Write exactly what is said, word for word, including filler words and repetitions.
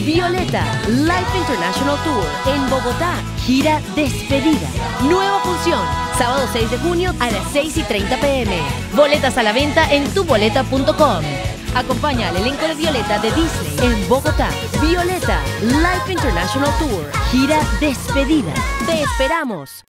Violeta Life International Tour en Bogotá. Gira despedida. Nueva función. Sábado seis de junio a las seis y treinta p m Boletas a la venta en tu boleta punto com. Acompaña al elenco de Violeta de Disney en Bogotá. Violeta Life International Tour. Gira despedida. Te esperamos.